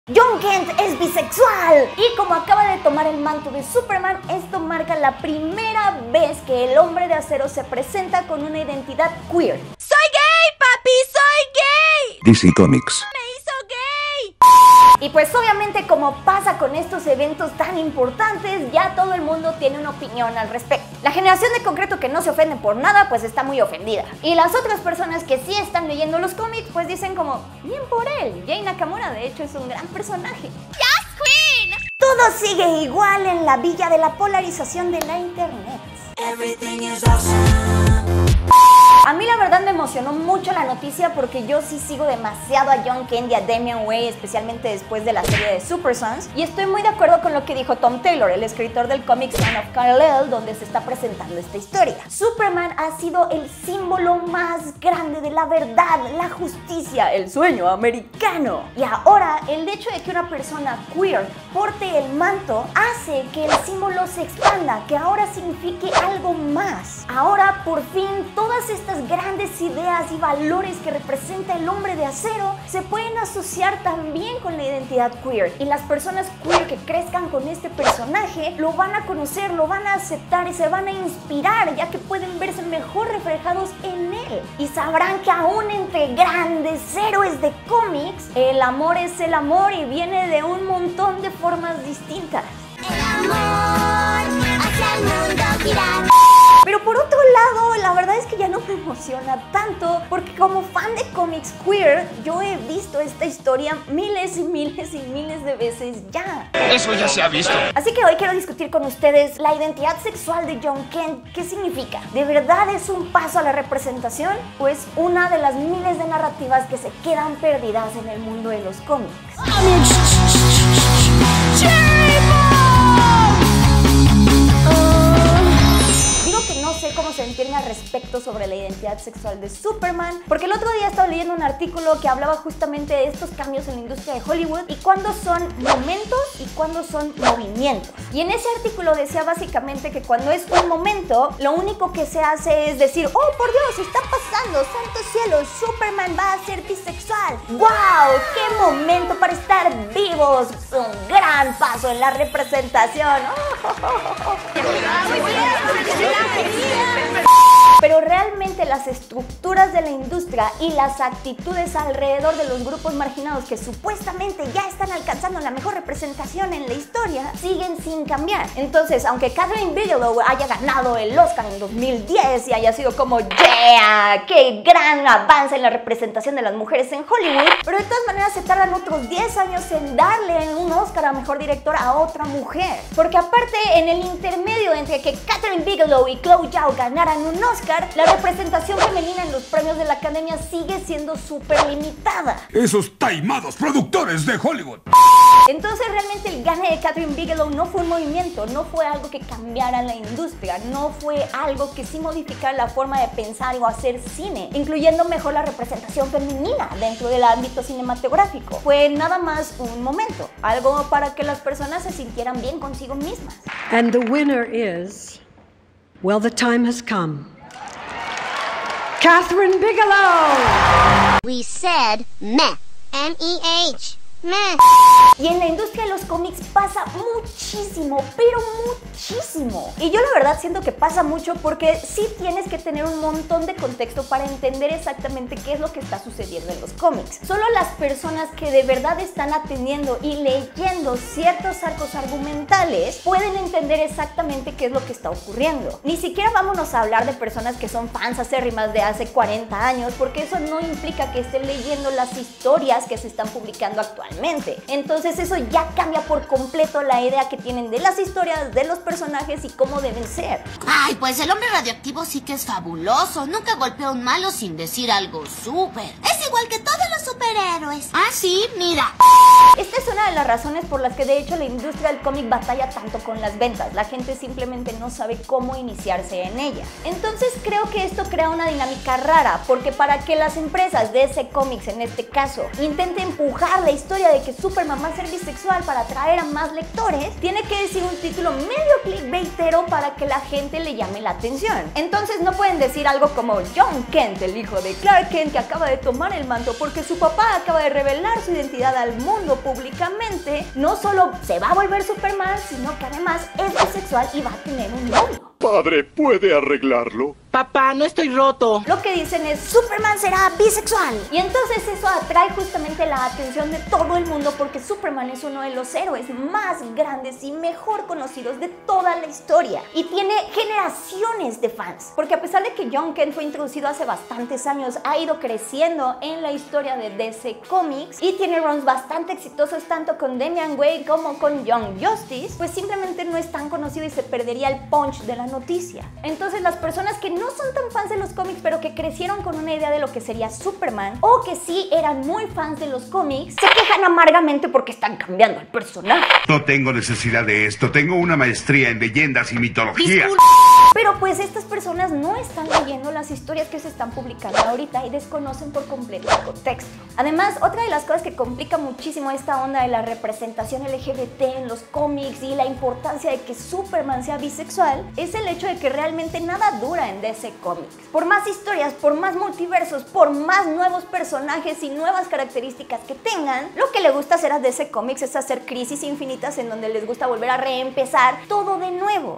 Jon Kent es bisexual y como acaba de tomar el manto de Superman, esto marca la primera vez que el Hombre de Acero se presenta con una identidad queer. ¡Soy gay, papi! ¡Soy gay! DC Comics. ¡Me hizo gay! Y pues obviamente, como pasa con estos eventos tan importantes, ya todo el mundo tiene una opinión al respecto. La generación de concreto que no se ofende por nada, pues está muy ofendida. Y las otras personas que sí están leyendo los cómics, pues dicen como, bien por él, Jay Nakamura de hecho es un gran personaje. ¡Yes, Queen! Todo sigue igual en la villa de la polarización de la internet. Everything is awesome. A mí la verdad me emocionó mucho la noticia porque yo sí sigo demasiado a Jon Kent y a Damian Wayne, especialmente después de la serie de Super Sons, y estoy muy de acuerdo con lo que dijo Tom Taylor, el escritor del cómic Son of Kal-El, donde se está presentando esta historia. Superman ha sido el símbolo más grande de la verdad, la justicia, el sueño americano. Y ahora el hecho de que una persona queer porte el manto hace que el símbolo se expanda, que ahora signifique algo más. Ahora por fin todas estas grandes ideas y valores que representa el Hombre de Acero se pueden asociar también con la identidad queer, y las personas queer que crezcan con este personaje lo van a conocer, lo van a aceptar y se van a inspirar, ya que pueden verse mejor reflejados en él y sabrán que aún entre grandes héroes de cómics el amor es el amor y viene de un montón de formas distintas. El amor hacia el mundo girar. Pero por otro lado, la verdad es que ya no me emociona tanto, porque como fan de cómics queer, yo he visto esta historia miles y miles y miles de veces ya. Eso ya se ha visto. Así que hoy quiero discutir con ustedes la identidad sexual de Jon Kent. ¿Qué significa? ¿De verdad es un paso a la representación? ¿O es una de las miles de narrativas que se quedan perdidas en el mundo de los cómics? No sé cómo sentirme al respecto sobre la identidad sexual de Superman, porque el otro día estaba leyendo un artículo que hablaba justamente de estos cambios en la industria de Hollywood y cuándo son momentos y cuándo son movimientos. Y en ese artículo decía básicamente que cuando es un momento, lo único que se hace es decir, oh por Dios, está pasando, santo cielo, Superman va a ser bisexual. ¡Wow! ¡Qué momento para estar vivos! Un gran paso en la representación. Pero realmente las estructuras de la industria y las actitudes alrededor de los grupos marginados que supuestamente ya están alcanzando la mejor representación en la historia siguen sin cambiar. Entonces, aunque Kathryn Bigelow haya ganado el Oscar en 2010 y haya sido como ¡yeah! ¡Qué gran avance en la representación de las mujeres en Hollywood! Pero de todas maneras se tardan otros 10 años en darle un Oscar a Mejor Director a otra mujer. Porque aparte, en el intermedio entre que Kathryn Bigelow y Chloe Zhao ganaran un Oscar, la representación femenina en los premios de la Academia sigue siendo súper limitada. Esos taimados productores de Hollywood. Entonces realmente el gane de Kathryn Bigelow no fue un movimiento, no fue algo que cambiara la industria, no fue algo que sí modificara la forma de pensar o hacer cine, incluyendo mejor la representación femenina dentro del ámbito cinematográfico. Fue nada más un momento, algo para que las personas se sintieran bien consigo mismas. And the winner is, well, the time has come. Kathryn Bigelow! We said meh. M-E-H. Meh. Y en la industria de los cómics pasa muchísimo, pero muchísimo. Y yo la verdad siento que pasa mucho porque sí tienes que tener un montón de contexto para entender exactamente qué es lo que está sucediendo en los cómics. Solo las personas que de verdad están atendiendo y leyendo ciertos arcos argumentales pueden entender exactamente qué es lo que está ocurriendo. Ni siquiera vámonos a hablar de personas que son fans acérrimas de hace 40 años, porque eso no implica que estén leyendo las historias que se están publicando actualmente. Entonces eso ya cambia por completo la idea que tienen de las historias, de los personajes y cómo deben ser. Ay, pues el hombre radioactivo sí que es fabuloso. Nunca golpeó a un malo sin decir algo súper. Es igual que todos los superhéroes. Ah, sí, mira. Esta es una de de las razones por las que de hecho la industria del cómic batalla tanto con las ventas. La gente simplemente no sabe cómo iniciarse en ella. Entonces creo que esto crea una dinámica rara, porque para que las empresas de DC Comics en este caso intenten empujar la historia de que Superman va a ser bisexual para atraer a más lectores, tiene que decir un título medio clickbaitero para que la gente le llame la atención. Entonces no pueden decir algo como Jon Kent, el hijo de Clark Kent que acaba de tomar el manto porque su papá acaba de revelar su identidad al mundo públicamente, no solo se va a volver Superman, sino que además es bisexual y va a tener un novio. Padre, ¿puede arreglarlo? Papá, no estoy roto. Lo que dicen es Superman será bisexual. Y entonces eso atrae justamente la atención de todo el mundo porque Superman es uno de los héroes más grandes y mejor conocidos de toda la historia. Y tiene generaciones de fans. Porque a pesar de que Jon Kent fue introducido hace bastantes años, ha ido creciendo en la historia de DC Comics y tiene runs bastante exitosos tanto con Damian Wayne como con Young Justice, pues simplemente no es tan conocido y se perdería el punch de la noticia. Entonces las personas que no son tan fans de los cómics pero que crecieron con una idea de lo que sería Superman o que sí eran muy fans de los cómics se quejan amargamente porque están cambiando el personaje. No tengo necesidad de esto. Tengo una maestría en leyendas y mitología. Pero pues estas personas no están leyendo las historias que se están publicando ahorita y desconocen por completo el contexto. Además, otra de las cosas que complica muchísimo esta onda de la representación LGBT en los cómics y la importancia de que Superman sea bisexual es el hecho de que realmente nada dura en DC Comics. Por más historias, por más multiversos, por más nuevos personajes y nuevas características que tengan, lo que le gusta hacer a DC Comics es hacer crisis infinitas en donde les gusta volver a reempezar todo de nuevo.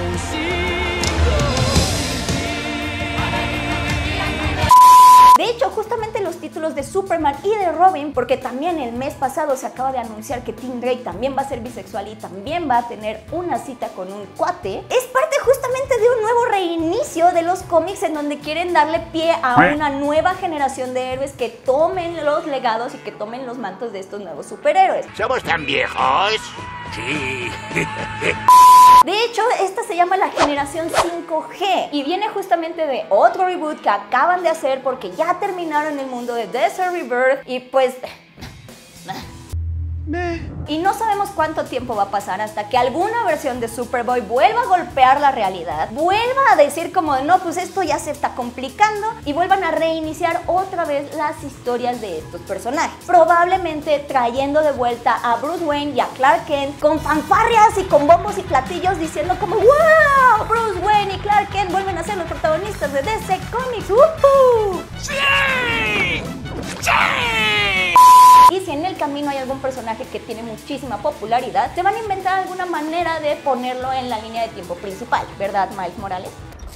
De hecho, justamente los títulos de Superman y de Robin, porque también el mes pasado se acaba de anunciar que Tim Drake también va a ser bisexual y también va a tener una cita con un cuate, es parte justamente de un nuevo reinicio de los cómics en donde quieren darle pie a una nueva generación de héroes que tomen los legados y que tomen los mantos de estos nuevos superhéroes. ¿Somos tan viejos? Sí. De hecho, esta se llama la generación 5G y viene justamente de otro reboot que acaban de hacer porque ya terminaron el mundo de DC Rebirth y pues... Y no sabemos cuánto tiempo va a pasar hasta que alguna versión de Superboy vuelva a golpear la realidad, vuelva a decir como de no, pues esto ya se está complicando y vuelvan a reiniciar otra vez las historias de estos personajes. Probablemente trayendo de vuelta a Bruce Wayne y a Clark Kent con fanfarrias y con bombos y platillos diciendo como ¡wow! Bruce Wayne y Clark Kent vuelven a ser los protagonistas de DC Comics. ¡Woohoo! ¡Sí! ¡Sí! Y si en el camino hay algún personaje que tiene muchísima popularidad, se van a inventar alguna manera de ponerlo en la línea de tiempo principal, ¿verdad, Miles Morales?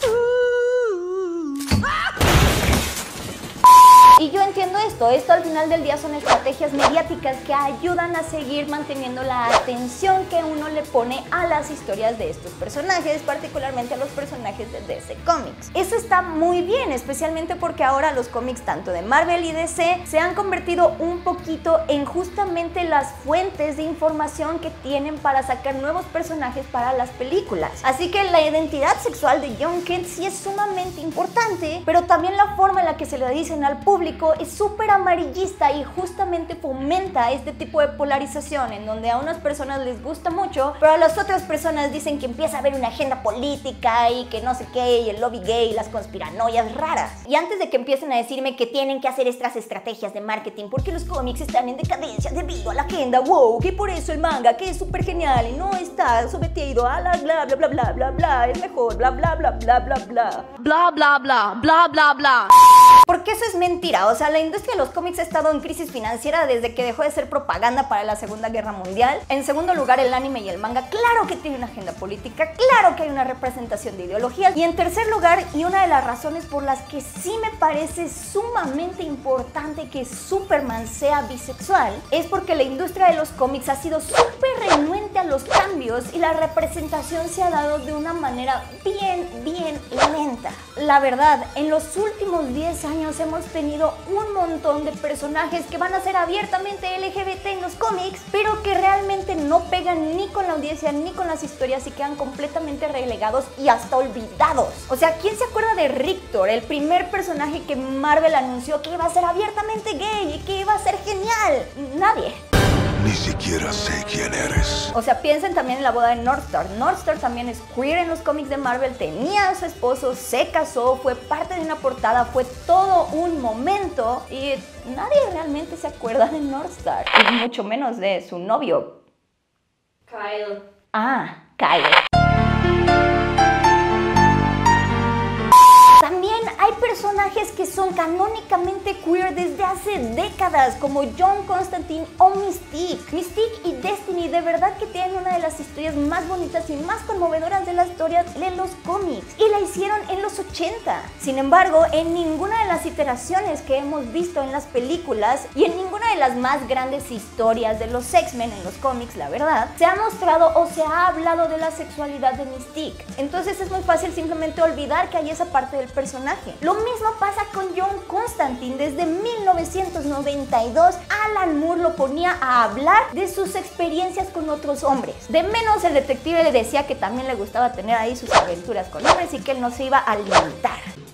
Y yo entiendo esto al final del día son estrategias mediáticas que ayudan a seguir manteniendo la atención que uno le pone a las historias de estos personajes, particularmente a los personajes de DC Comics. Eso está muy bien, especialmente porque ahora los cómics tanto de Marvel y DC se han convertido un poquito en justamente las fuentes de información que tienen para sacar nuevos personajes para las películas. Así que la identidad sexual de Jon Kent sí es sumamente importante, pero también la forma en la que se le dicen al público es súper amarillista y justamente fomenta este tipo de polarización en donde a unas personas les gusta mucho, pero a las otras personas dicen que empieza a haber una agenda política y que no sé qué, y el lobby gay y las conspiranoias raras. Y antes de que empiecen a decirme que tienen que hacer estas estrategias de marketing porque los cómics están en decadencia debido a la agenda woke y por eso el manga, que es súper genial y no está sometido a la bla bla bla bla bla bla, es mejor bla bla bla bla bla bla Bla, bla, bla, bla, bla, bla. Porque eso es mentira, o sea, la industria de los cómics ha estado en crisis financiera desde que dejó de ser propaganda para la Segunda Guerra Mundial. En segundo lugar, el anime y el manga, claro que tiene una agenda política, claro que hay una representación de ideologías. Y en tercer lugar, y una de las razones por las que sí me parece sumamente importante que Superman sea bisexual, es porque la industria de los cómics ha sido súper renuente a los cambios y la representación se ha dado de una manera bien lenta. La verdad, en los últimos 10 años hemos tenido un montón de personajes que van a ser abiertamente LGBT en los cómics, pero que realmente no pegan ni con la audiencia ni con las historias y quedan completamente relegados y hasta olvidados. O sea, ¿quién se acuerda de Rictor, el primer personaje que Marvel anunció que iba a ser abiertamente gay y que iba a ser genial? Nadie. Ni siquiera sé quién eres. O sea, piensen también en la boda de Northstar. Northstar también es queer en los cómics de Marvel, tenía a su esposo, se casó, fue parte de una portada, fue todo un momento y nadie realmente se acuerda de Northstar, y mucho menos de su novio. Kyle. Ah, Kyle. También hay personajes que son canónicamente queer desde hace décadas, como John Constantine o Mystique. Mystique y Destiny de verdad que tienen una de las historias más bonitas y más conmovedoras de la historia de los cómics, y la hicieron en los 80. Sin embargo, en ninguna de las iteraciones que hemos visto en las películas y en ninguna de las más grandes historias de los X-Men en los cómics, la verdad, se ha mostrado o se ha hablado de la sexualidad de Mystique. Entonces es muy fácil simplemente olvidar que hay esa parte del personaje. Lo mismo pasa con John Constantine. Desde 1992 Alan Moore lo ponía a hablar de sus experiencias con otros hombres. De menos el detective le decía que también le gustaba tener ahí sus aventuras con hombres y que él no se iba a limitar.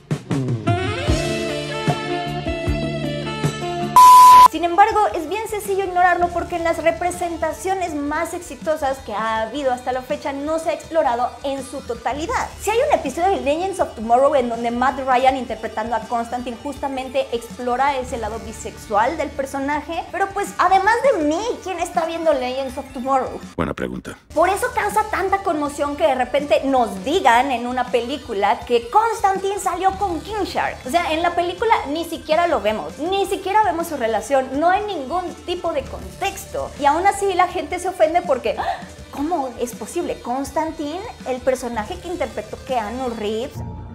Sin embargo, es bien sencillo ignorarlo porque en las representaciones más exitosas que ha habido hasta la fecha no se ha explorado en su totalidad. Si hay un episodio de Legends of Tomorrow en donde Matt Ryan, interpretando a Constantine, justamente explora ese lado bisexual del personaje, pero pues además de mí, ¿quién está viendo Legends of Tomorrow? Buena pregunta. Por eso causa tanta conmoción que de repente nos digan en una película que Constantine salió con King Shark. O sea, en la película ni siquiera lo vemos, ni siquiera vemos su relación. No hay ningún tipo de contexto. Y aún así la gente se ofende porque ¿cómo es posible? Constantine, el personaje que interpretó Keanu Reeves.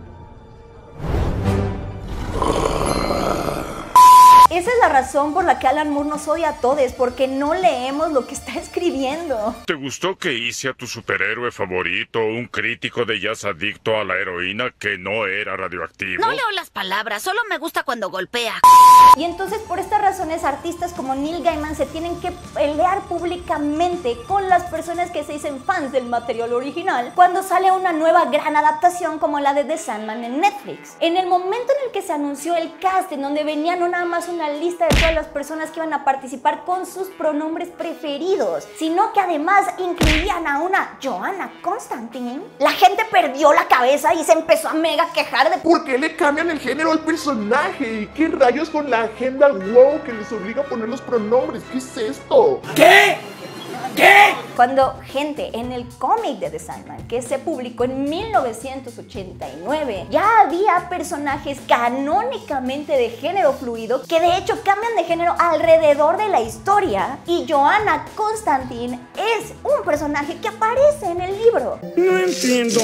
Esa es la razón por la que Alan Moore nos odia a todos, porque no leemos lo que está escribiendo. ¿Te gustó que hice a tu superhéroe favorito un crítico de jazz adicto a la heroína que no era radioactivo? No leo las palabras, solo me gusta cuando golpea. Y entonces por estas razones artistas como Neil Gaiman se tienen que pelear públicamente con las personas que se dicen fans del material original cuando sale una nueva gran adaptación como la de The Sandman en Netflix. En el momento en el que se anunció el cast, en donde venía no nada más una lista de todas las personas que iban a participar con sus pronombres preferidos, sino que además incluían a una Joanna Constantine, la gente perdió la cabeza y se empezó a mega quejar de ¿por qué le cambian el género al personaje? ¿Qué rayos con la agenda wow que les obliga a poner los pronombres? ¿Qué es esto? ¿Qué? ¿Qué? Cuando gente en el cómic de The Sandman, que se publicó en 1989, ya había personajes canónicamente de género fluido que de hecho cambian de género alrededor de la historia, y Joanna Constantine es un personaje que aparece en el libro. No entiendo.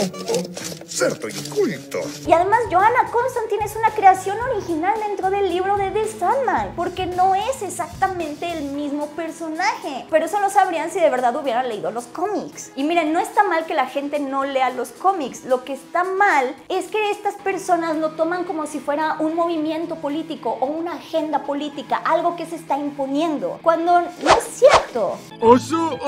Cierto inculto. Y además Joanna Constantine es una creación original dentro del libro de The Sandman, porque no es exactamente el mismo personaje, pero eso lo sabrían si de verdad hubieran leído los cómics. Y miren, no está mal que la gente no lea los cómics, lo que está mal es que estas personas lo toman como si fuera un movimiento político o una agenda política, algo que se está imponiendo, cuando no es cierto. Oso,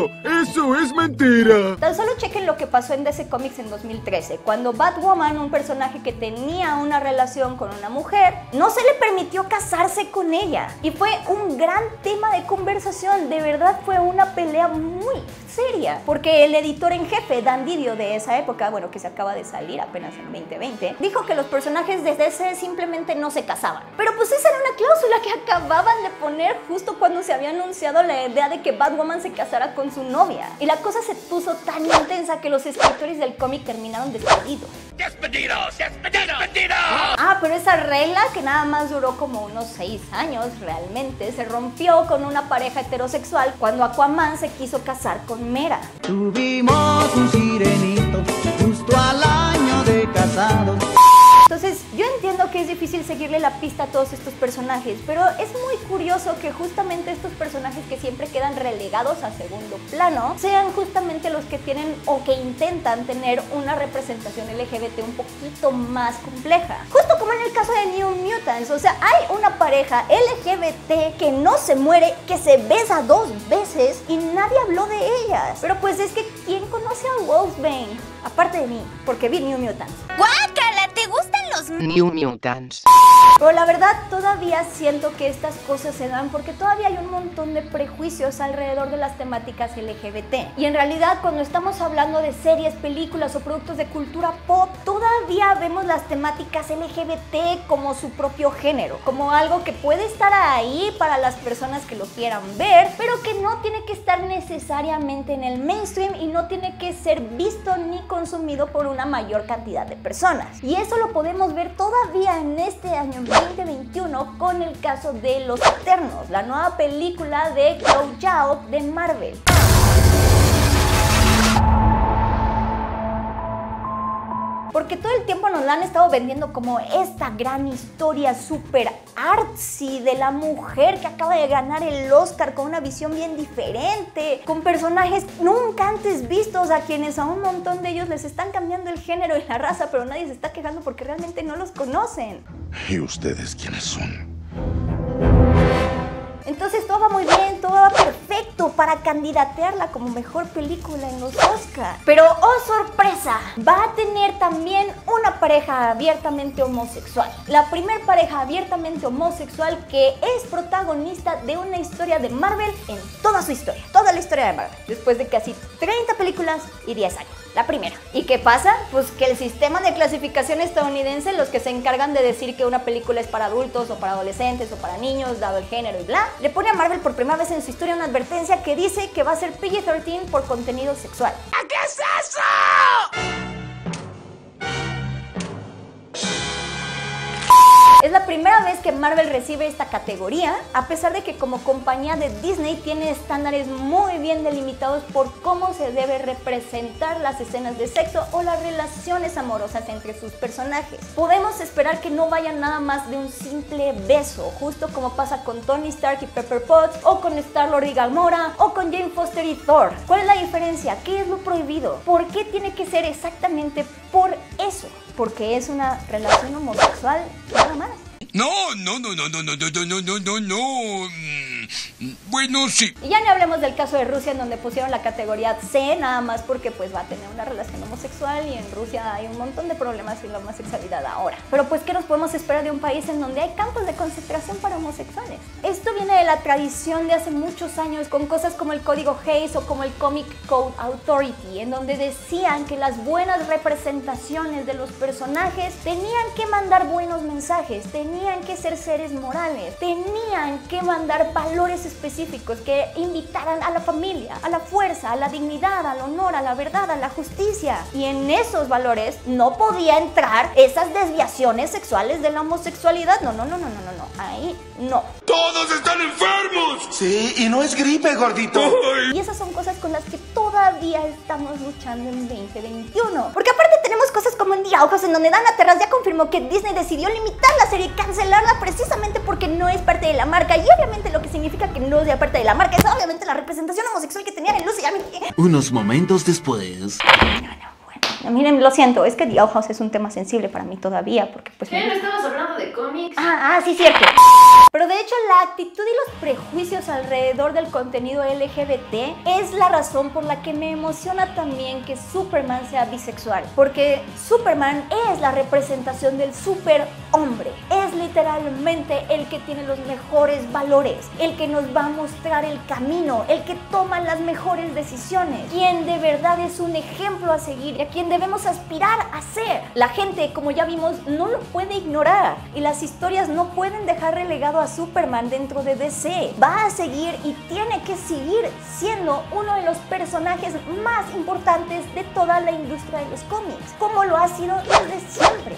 eso es mentira. Tan solo chequen lo que pasó en DC Comics en 2013, cuando Batwoman, un personaje que tenía una relación con una mujer, no se le permitió casarse con ella, y fue un gran tema de conversación. De verdad fue una pelea muy seria, porque el editor en jefe, Dan Didio, de esa época, bueno, que se acaba de salir apenas en 2020, dijo que los personajes de DC simplemente no se casaban. Pero pues esa era una cláusula que acababan de poner justo cuando se había anunciado la idea de que Batwoman se casara con su novia. Y la cosa se puso tan intensa que los escritores del cómic terminaron despedidos. ¡Despedidos! ¡Despedidos! Ah, pero esa regla, que nada más duró como unos 6 años realmente, se rompió con una pareja heterosexual cuando Aquaman se quiso casar con Mera. Tuvimos un sirenito justo al año de casados. Entonces, yo entiendo que es difícil seguirle la pista a todos estos personajes, pero es muy curioso que justamente estos personajes que siempre quedan relegados a segundo plano sean justamente los que tienen o que intentan tener una representación LGBT un poquito más compleja. Justo como en el caso de New Mutants, o sea, hay una pareja LGBT que no se muere, que se besa 2 veces y nadie habló de ellas. Pero pues es que ¿quién conoce a Wolfsbane? Aparte de mí, porque vi New Mutants. ¡Guácala! ¿Te gustan los los New Mutants. Pero la verdad todavía siento que estas cosas se dan porque todavía hay un montón de prejuicios alrededor de las temáticas LGBT. Y en realidad cuando estamos hablando de series, películas o productos de cultura pop, todavía vemos las temáticas LGBT como su propio género, como algo que puede estar ahí para las personas que lo quieran ver, pero que no tiene que estar necesariamente en el mainstream y no tiene que ser visto ni consumido por una mayor cantidad de personas. Y eso lo podemos ver todavía en este año 2021 con el caso de Los Eternos, la nueva película de Chloe Zhao de Marvel. Porque todo el tiempo nos la han estado vendiendo como esta gran historia súper artsy de la mujer que acaba de ganar el Oscar con una visión bien diferente, con personajes nunca antes vistos a quienes a un montón de ellos les están cambiando el género y la raza, pero nadie se está quejando porque realmente no los conocen. ¿Y ustedes quiénes son? Entonces todo va muy bien, todo va perfecto para candidatearla como mejor película en los Oscar. Pero ¡oh sorpresa! Va a tener también una pareja abiertamente homosexual. La primer pareja abiertamente homosexual que es protagonista de una historia de Marvel en toda su historia. Toda la historia de Marvel. Después de casi 30 películas y 10 años. La primera. ¿Y qué pasa? Pues que el sistema de clasificación estadounidense, los que se encargan de decir que una película es para adultos o para adolescentes o para niños, dado el género y bla, le pone a Marvel por primera vez en su historia una advertencia que dice que va a ser PG-13 por contenido sexual. ¿Qué es eso? Es la primera vez que Marvel recibe esta categoría, a pesar de que como compañía de Disney tiene estándares muy bien delimitados por cómo se debe representar las escenas de sexo o las relaciones amorosas entre sus personajes. Podemos esperar que no vaya nada más de un simple beso, justo como pasa con Tony Stark y Pepper Potts, o con Star-Lord y Gamora, o con Jane Foster y Thor. ¿Cuál es la diferencia? ¿Qué es lo prohibido? ¿Por qué tiene que ser exactamente por eso? Porque es una relación homosexual, nada más. No. Bueno, sí. Y ya ni hablemos del caso de Rusia, en donde pusieron la categoría C, nada más porque pues va a tener una relación homosexual y en Rusia hay un montón de problemas en la homosexualidad ahora. Pero pues, ¿qué nos podemos esperar de un país en donde hay campos de concentración para homosexuales? Esto viene de la tradición de hace muchos años con cosas como el Código Hays o como el Comic Code Authority, en donde decían que las buenas representaciones de los personajes tenían que mandar buenos mensajes, tenían que ser seres morales, tenían que mandar valores específicos que invitaran a la familia, a la fuerza, a la dignidad, al honor, a la verdad, a la justicia. Y en esos valores no podía entrar esas desviaciones sexuales de la homosexualidad. No. Ahí no. ¡Todos están enfermos! Sí, y no es gripe, gordito. Y esas son cosas con las que todavía estamos luchando en 2021. Porque aparte tenemos cosas como en The Outhouse, en donde Dana Terrace ya confirmó que Disney decidió limitar la serie y cancelarla precisamente porque no es parte de la marca. Y obviamente lo que significa que no sea parte de la marca es obviamente la representación homosexual que tenían en Lucy. Unos momentos después. Bueno, miren, lo siento, es que The Outhouse es un tema sensible para mí todavía, porque pues... ¿Qué? ¿No estabas hablando de cómics? Sí, cierto. Pero de hecho la actitud y los prejuicios alrededor del contenido LGBT es la razón por la que me emociona también que Superman sea bisexual. Porque Superman es la representación del superhombre. Es literalmente el que tiene los mejores valores, el que nos va a mostrar el camino, el que toma las mejores decisiones, quien de verdad es un ejemplo a seguir y a quien debemos aspirar a ser. La gente, como ya vimos, no lo puede ignorar y las historias no pueden dejar relegado a Superman dentro de DC. Va a seguir y tiene que seguir siendo uno de los personajes más importantes de toda la industria de los cómics, como lo ha sido desde siempre.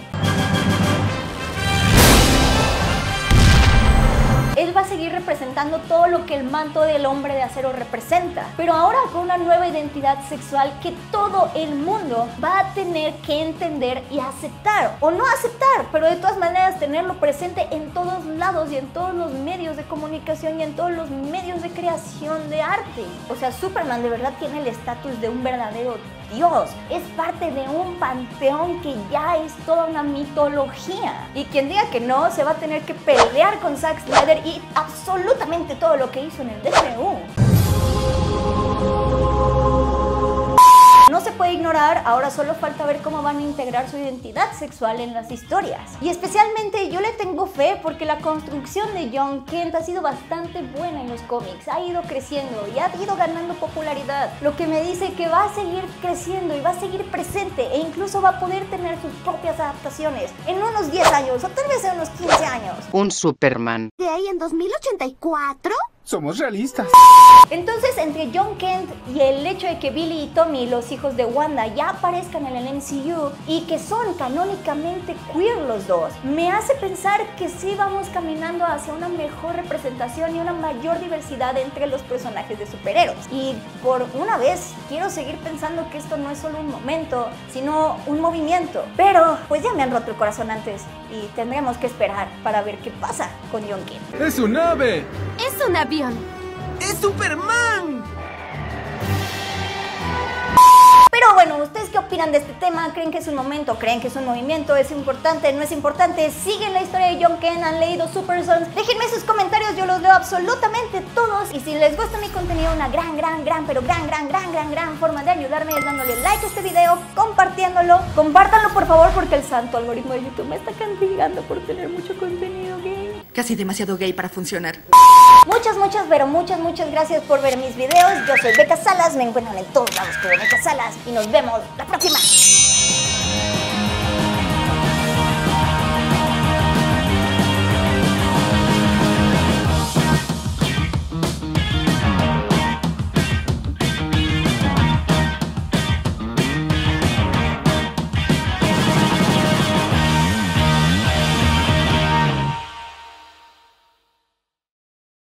Él va a seguir representando todo lo que el manto del hombre de acero representa, pero ahora con una nueva identidad sexual que todo el mundo va a tener que entender y aceptar, o no aceptar, pero de todas maneras tenerlo presente en todos lados y en todos los medios de comunicación y en todos los medios de creación de arte. O sea, Superman de verdad tiene el estatus de un verdadero Dios, es parte de un panteón que ya es toda una mitología. Y quien diga que no, se va a tener que pelear con Zack Snyder y absolutamente todo lo que hizo en el DCU. No se puede ignorar ignorar, ahora solo falta ver cómo van a integrar su identidad sexual en las historias. Y especialmente yo le tengo fe porque la construcción de Jon Kent ha sido bastante buena en los cómics, ha ido creciendo y ha ido ganando popularidad, lo que me dice que va a seguir creciendo y va a seguir presente e incluso va a poder tener sus propias adaptaciones en unos 10 años o tal vez en unos 15 años. Un Superman. ¿De ahí en 2084? Somos realistas. Entonces, entre Jon Kent y el hecho de que Billy y Tommy, los hijos de Wanda, ya aparezcan en el MCU y que son canónicamente queer los dos, me hace pensar que sí vamos caminando hacia una mejor representación y una mayor diversidad entre los personajes de superhéroes. Y por una vez quiero seguir pensando que esto no es solo un momento, sino un movimiento. Pero pues ya me han roto el corazón antes y tendremos que esperar para ver qué pasa con Jon Kent. ¡Es un ave! Es un avión. ¡Es Superman! Pero bueno, ¿ustedes qué opinan de este tema? ¿Creen que es un momento? ¿Creen que es un movimiento? ¿Es importante? ¿No es importante? ¿Siguen la historia de Jon Kent? ¿Han leído Super Sons? Déjenme sus comentarios, yo los leo absolutamente todos. Y si les gusta mi contenido, una gran forma de ayudarme es dándole like a este video, compartiéndolo. Compártanlo por favor porque el santo algoritmo de YouTube me está castigando por tener mucho contenido gay. Casi demasiado gay para funcionar. Muchas gracias por ver mis videos. Yo soy Beca Salas, me encuentran en todos lados como Beca Salas y nos vemos la próxima.